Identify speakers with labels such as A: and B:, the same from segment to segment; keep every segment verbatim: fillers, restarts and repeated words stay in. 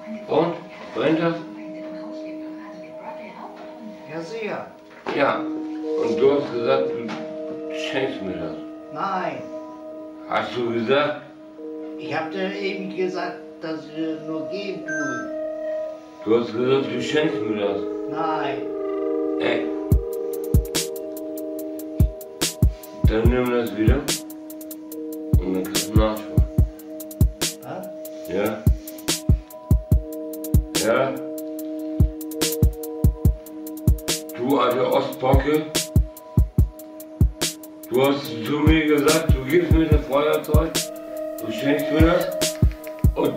A: Und? Brennt das?
B: Ja, sicher.
A: Ja. Und du hast gesagt, du schenkst mir das.
B: Nein.
A: Hast du gesagt?
B: Ich hab dir eben gesagt, dass ich dir nur geben tue.
A: Du hast gesagt, du schenkst mir das.
B: Nein.
A: Ey. Dann nimm das wieder. Und dann kannst du nachschauen.
B: Was?
A: Ja? Ja? Du alte Ostbocke. Du hast zu mir gesagt, du gibst mir das Feuerzeug. Du schenkst mir das. Und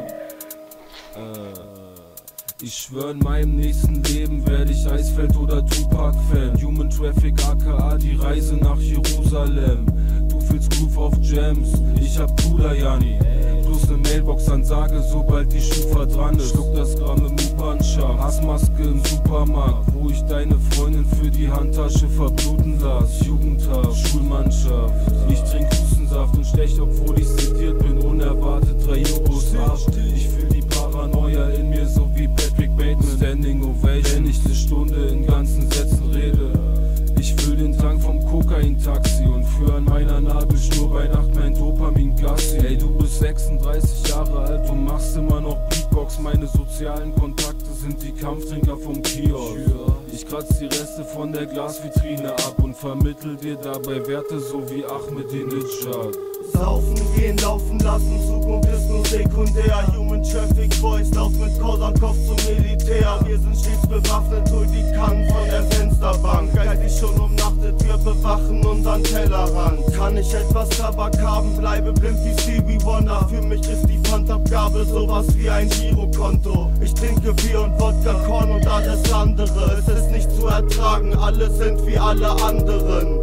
C: ich schwör, in meinem nächsten Leben werde ich Eisfeld oder Tupac-Fan. Human Traffic aka die Reise nach Jerusalem. Du fühlst Groove auf Jams, ich hab Bruder Jani. Plus ne Mailbox-Ansage, sobald die Schufa dran ist. Schluck das Gramm im U-Bahn-Scham, Hassmaske im Supermarkt, wo ich deine Freundin für die Handtasche verbluten las. Jugendhaft, Schulmannschaft, ich trink Hustensaft und stech, obwohl ich sediert bin, unerwartet drei Jubos ab. Ich fühl die Paranoia in mir, so wie Patrick Bateman. Standing Ovation, wenn ich ne Stunde in ganzen Sätzen rede. Ich füll den Tank vom Kokain-Taxi und führ an meiner Nabelschnur bei Nacht mein Dopamin-Gassi. Ey, du bist sechsunddreißig Jahre alt und machst immer noch Beatbox. Meine sozialen Kontakte sind die Kampftrinker vom Kiosk. Ich kratz die Reste von der Glasvitrine ab und vermittel dir dabei Werte so wie Ahmadinejad.
D: Saufen gehen, laufen lassen, Zukunft ist nur sekundär. Human Traffic Boys, lauf mit Korsankopf zum Militär. Wir sind stets bewaffnet, hol die Kannen von der Fensterbank. Geistig schon umnachtet, wir bewachen unseren Tellerrand. Kann ich etwas Tabak haben, bleibe blind wie Stevie Wonder. Für mich ist die Pfandabgabe sowas wie ein Girokonto. Ich trinke Bier und Wodka, Korn und alles andere. Es ist nicht zu ertragen, alle sind wie alle anderen.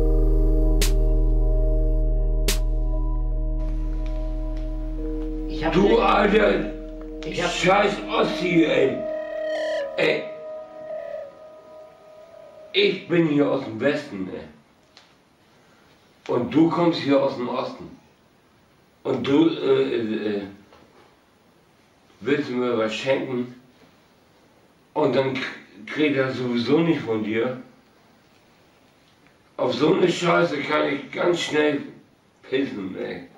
A: du alter
B: Ich hab
A: scheiß Ossi, ey. Ey. Ich bin hier aus dem Westen, ey. Und du kommst hier aus dem Osten. Und du äh, äh, willst mir was schenken. Und dann krieg ich das sowieso nicht von dir. Auf so eine Scheiße kann ich ganz schnell pissen, ey.